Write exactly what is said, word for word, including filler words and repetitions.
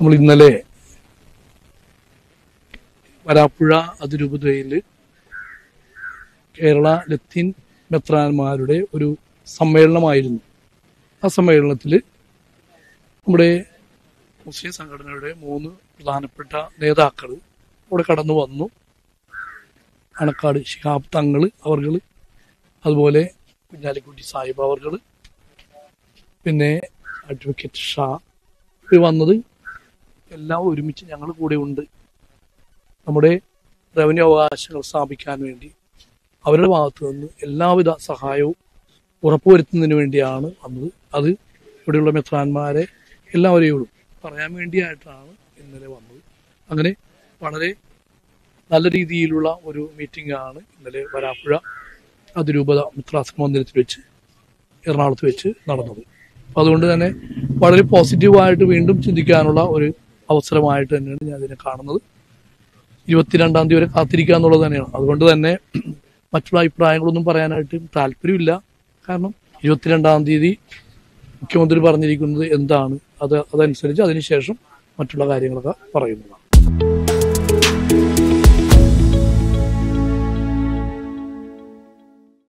നമ്മൾ ഇന്നലെ വരാപ്പുഴ അതിരൂപതയിൽ കേരള ലത്തീൻ മെത്രാന്മാരുടെ ഒരു സമ്മേളനമായിരുന്നു. ആ സമ്മേളനത്തിൽ നമ്മുടെ മുസ്ലിം സംഘടനയുടെ മൂന്ന് പ്രധാനപ്പെട്ട നേതാക്കൾ അവിടെ കടന്നു വന്നു. അണക്കാട് ശിഹാബ് തങ്ങൾ അവർകൾ, അതുപോലെ കുഞ്ഞാലിക്കുട്ടി സാഹിബ് അവർകൾ, പിന്നെ അഡ്വക്കേറ്റ് ഷാ ഇത് വന്നത് എല്ലാം ഒരുമിച്ച് ഞങ്ങൾ കൂടെ ഉണ്ട്. നമ്മുടെ റവന്യൂ അവകാശങ്ങൾ സ്ഥാപിക്കാൻ വേണ്ടി അവരുടെ ഭാഗത്തു നിന്ന് എല്ലാവിധ സഹായവും ഉറപ്പുവരുത്തുന്നതിന് വേണ്ടിയാണ് വന്നത്. അത് ഇവിടെയുള്ള മെത്രാന്മാരെ എല്ലാവരെയോടും പറയാൻ വേണ്ടിയായിട്ടാണ് ഇന്നലെ വന്നത്. അങ്ങനെ വളരെ നല്ല രീതിയിലുള്ള ഒരു മീറ്റിംഗ് ആണ് ഇന്നലെ വരാപ്പുഴ അതിരൂപത മിത്രാസന മന്ദിരത്തിൽ വെച്ച് എറണാകുളത്ത് വെച്ച് നടന്നത്. അപ്പം അതുകൊണ്ട് തന്നെ വളരെ പോസിറ്റീവായിട്ട് വീണ്ടും ചിന്തിക്കാനുള്ള ഒരു അവസരമായിട്ട് തന്നെയാണ് ഞാൻ ഇതിനെ കാണുന്നത്. ഇരുപത്തിരണ്ടാം തീയതി വരെ കാത്തിരിക്കുക എന്നുള്ളത് തന്നെയാണ്. അതുകൊണ്ട് തന്നെ മറ്റുള്ള അഭിപ്രായങ്ങളൊന്നും പറയാനായിട്ട് താല്പര്യമില്ല. കാരണം ഇരുപത്തിരണ്ടാം തീയതി മുഖ്യമന്ത്രി പറഞ്ഞിരിക്കുന്നത് എന്താണ് അത് അതനുസരിച്ച് അതിനുശേഷം മറ്റുള്ള കാര്യങ്ങളൊക്കെ പറയുന്നതാണ്.